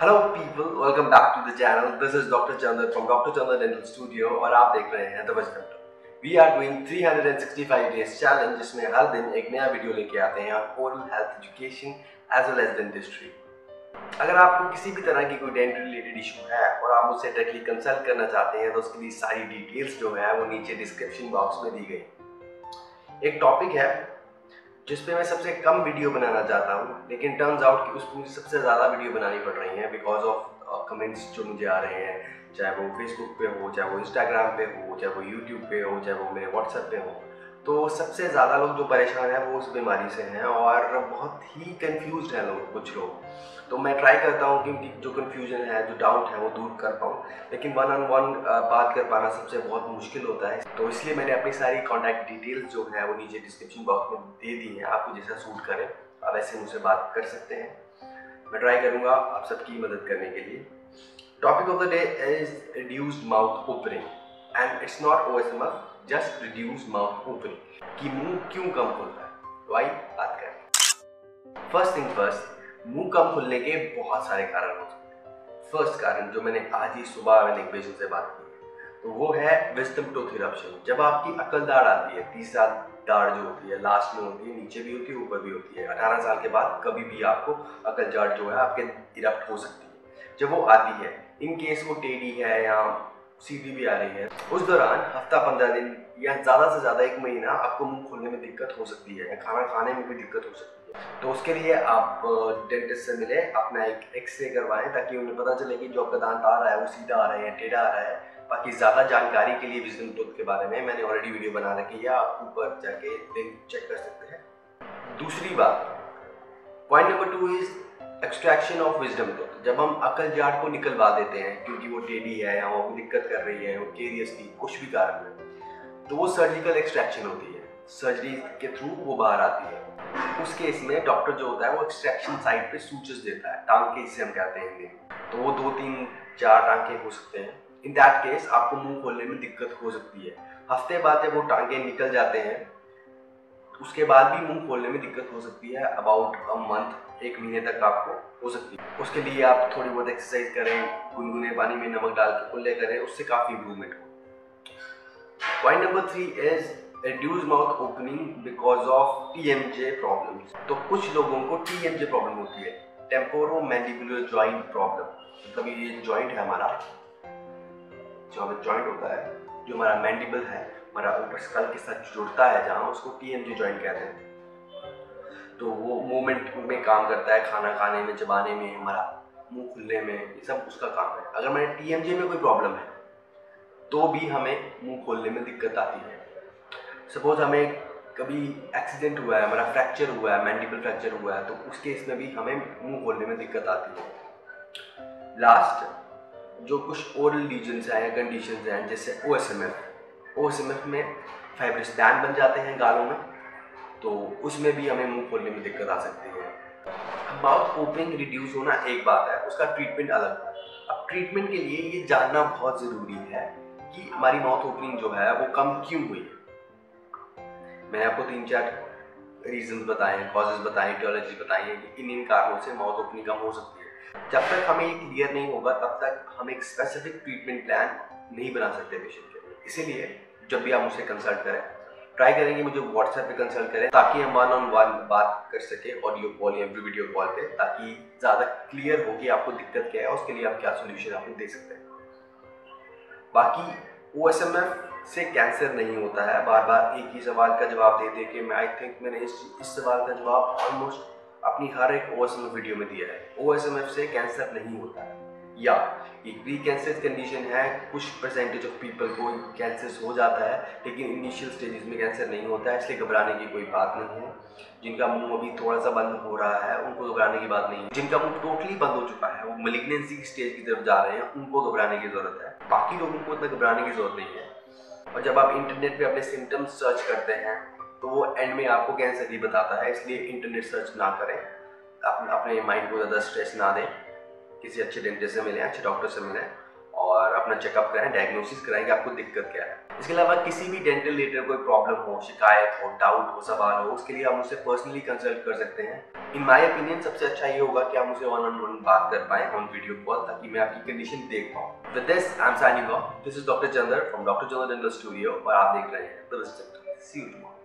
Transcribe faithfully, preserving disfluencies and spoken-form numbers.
Hello people, welcome back to the channel. This is doctor Chandar from doctor Chandar dental studio और आप देख रहे हैं the best dental. We are doing three hundred sixty five days challenge, जिसमें हर दिन एक नया वीडियो लेके आते हैं oral health education as well as dentistry. अगर आपको किसी भी तरह की कोई डेंटल रिलेटेड इशू है और आप मुझसे डायरेक्टली कंसल्ट करना चाहते हैं तो उसके लिए सारी डिटेल्स जो है वो नीचे डिस्क्रिप्शन बॉक्स में दी गई। एक टॉपिक है जिस पे मैं सबसे कम वीडियो बनाना चाहता हूँ, लेकिन टर्न्स आउट कि उस पर मुझे सबसे ज़्यादा वीडियो बनानी पड़ रही हैं बिकॉज ऑफ कमेंट्स जो मुझे आ रहे हैं, चाहे वो फेसबुक पे हो, चाहे वो इंस्टाग्राम पे हो, चाहे वो यूट्यूब पे हो, चाहे वो मेरे व्हाट्सएप पे हो। तो सबसे ज़्यादा लोग जो परेशान हैं वो उस बीमारी से हैं और बहुत ही कंफ्यूज्ड हैं लोग, कुछ लोग। तो मैं ट्राई करता हूँ कि जो कन्फ्यूजन है, जो डाउट है वो दूर कर पाऊँ, लेकिन वन ऑन वन बात कर पाना सबसे बहुत मुश्किल होता है। तो इसलिए मैंने अपनी सारी कॉन्टैक्ट डिटेल्स जो है वो नीचे डिस्क्रिप्शन बॉक्स में दे दी हैं। आपको जैसा सूट करे आप ऐसे मुझसे बात कर सकते हैं। मैं ट्राई करूँगा आप सबकी मदद करने के लिए। Topic of the day is reduced mouth opening and it's not O S M F, just reduced mouth opening. कि मुंह क्यों कम खुलता है, तो आइए बात करें। फर्स्ट थिंग फर्स्ट, मुंह कम खुलने के बहुत सारे कारण हो सकते हैं। फर्स्ट कारण जो मैंने आज ही सुबह मैंने एक पेशेंट से बात की तो वो है विजडम टूथ इरप्शन। जब आपकी अकल दाढ़ आती है, तीसरा दाढ़ जो होती है लास्ट में होती है, नीचे भी होती है ऊपर भी होती है, अठारह साल के बाद कभी भी आपको अकल दाढ़ जो है आपके इरप्ट हो सकती है। जब वो आती है, इन केस वो टेढ़ी है या सीधी भी आ रही है, उस दौरान हफ्ता पंद्रह दिन या ज़्यादा से ज़्यादा एक महीना आपको मुंह खोलने में दिक्कत हो सकती है या खाना खाने में भी दिक्कत हो सकती है। तो उसके लिए आप डेंटिस्ट से मिले, अपना एक एक्सरे करवाएं ताकि उन्हें पता चले कि जो आपका दांत आ रहा है वो सीधा आ रहा है या टेढ़ा आ रहा है। बाकी ज़्यादा जानकारी के लिए विजडम टूथ के बारे में मैंने ऑलरेडी वीडियो बना रखी है, आप ऊपर जाके लिंक चेक कर सकते हैं। दूसरी बात, point number two is extraction of wisdom tooth. जब हम अकल जाड़ को निकलवा देते हैं क्योंकि वो टेढ़ी है या वो दिक्कत कर रही है, वो केरियस की कुछ भी कारण है, तो वो सर्जिकल एक्सट्रैक्शन होती है, सर्जरी के थ्रू वो बाहर आती है। उस केस में डॉक्टर जो होता है वो एक्सट्रैक्शन साइड पे सूचर्स देता है, टांके इसे हम कहते हैं हिंदी में। तो वो दो तीन चार टांके हो सकते हैं। इन दैट केस आपको मुंह खोलने में दिक्कत हो सकती है। हफ्ते बाद जब वो टांके निकल जाते हैं उसके बाद भी मुंह खोलने में दिक्कत हो सकती है। अबाउट अ मंथ, एक महीने तक आपको हो सकती है। उसके लिए आप थोड़ी बहुत एक्सरसाइज करें, गुनगुने पानी में नमक डाल के कुल्ले करें, उससे काफ़ी इम्प्रूवमेंट हो। Point number three is reduced mouth opening because of T M J problems। तो कुछ लोगों को T M J प्रॉब्लम होती है, टेम्पोरोमैंडिबुलर जॉइंट प्रॉब्लम। मतलब ये जॉइंट है हमारा, जो हमें जॉइंट होता है, जो हमारा मैंडिबल है, हमारा ऊपर स्कल के साथ जुड़ता है जहाँ, उसको T M J जॉइंट कहते हैं। तो वो मूवमेंट में काम करता है, खाना खाने में, चबाने में, हमारा मुंह खुलने में, ये सब उसका काम है। अगर मैंने T M J में कोई प्रॉब्लम है तो भी हमें मुंह खोलने में दिक्कत आती है। सपोज हमें कभी एक्सीडेंट हुआ है, हमारा फ्रैक्चर हुआ है, मैंडिबल फ्रैक्चर हुआ है, तो उस केस में भी हमें मुंह खोलने में दिक्कत आती है। लास्ट, जो कुछ ओरल लीजन्स हैं या कंडीशंस हैं जैसे O S M F, O S M F में फाइब्रस बैंड बन जाते हैं गालों में, तो उसमें भी हमें मुंह खोलने में दिक्कत आ सकती है। माउथ ओपनिंग रिड्यूस होना एक बात है, उसका ट्रीटमेंट अलग। अब ट्रीटमेंट के लिए ये जानना बहुत ज़रूरी है कि हमारी माउथ ओपनिंग जो है वो कम क्यों हुई है। मैंने आपको तीन चार रीजन बताए हैं, कॉजेज बताए, ईटियोलॉजी बताई है कि इन इन कारणों से माउथ ओपनिंग कम हो सकती है। जब तक हमें ये क्लियर नहीं होगा तब तक हम एक स्पेसिफिक ट्रीटमेंट प्लान नहीं बना सकते पेशेंट के लिए। इसीलिए जब भी आप मुझसे कंसल्ट करें, ट्राई करेंगे मुझे व्हाट्सएप पे कंसल्ट करें ताकि हम वन ऑन वन बात कर सके, ऑडियो कॉल या वीडियो कॉल पे, ताकि ज़्यादा क्लियर हो कि आपको दिक्कत क्या है, उसके लिए आप क्या सोल्यूशन आपको दे सकते हैं। बाकी ओ एस एम एफ से कैंसर नहीं होता है। बार बार एक ही सवाल का जवाब दे दे के मैं आई थिंक मैंने इस इस सवाल का जवाब ऑलमोस्ट अपनी हर एक O S M F video में दिया है। ओ एस एम एफ से कैंसर नहीं होता है, या एक प्री कैंसर कंडीशन है, कुछ परसेंटेज ऑफ पीपल को कैंसर हो जाता है, लेकिन इनिशियल स्टेजेस में कैंसर नहीं होता है, इसलिए घबराने की कोई बात नहीं है। जिनका मुंह अभी थोड़ा सा बंद हो रहा है उनको घबराने की बात नहीं है। जिनका मुंह टोटली बंद हो चुका है, वो मैलिग्नेंसी की स्टेज की तरफ जा रहे हैं, उनको घबराने की जरूरत है। बाकी लोगों को इतना घबराने की जरूरत नहीं है। और जब आप इंटरनेट पे अपने सिम्टम्स सर्च करते हैं तो वो एंड में आपको कैंसर ही बताता है, इसलिए इंटरनेट सर्च ना करें, अपने माइंड को ज़्यादा स्ट्रेस ना दें, किसी अच्छे डेंटिस्ट से मिलें, अच्छे डॉक्टर से मिलें और अपना चेकअप कराएं, डायग्नोसिस कराएं कि आपको दिक्कत क्या है। इसके अलावा किसी भी डेंटल रिलेटेड कोई प्रॉब्लम हो, शिकायत हो, डाउट हो, सवाल हो, उसके लिए आप मुझसे पर्सनली कंसल्ट कर सकते हैं। इन माय ओपिनियन सबसे अच्छा ये होगा कि आप मुझसे वन ऑन वन बात कर पाएं ऑन वीडियो कॉल, ताकि मैं आपकी कंडीशन देख पाऊँ। With this I am signing off. This is doctor Chandar from doctor Chandar dental studio और आप देख रहे हैं the visit. See you tomorrow.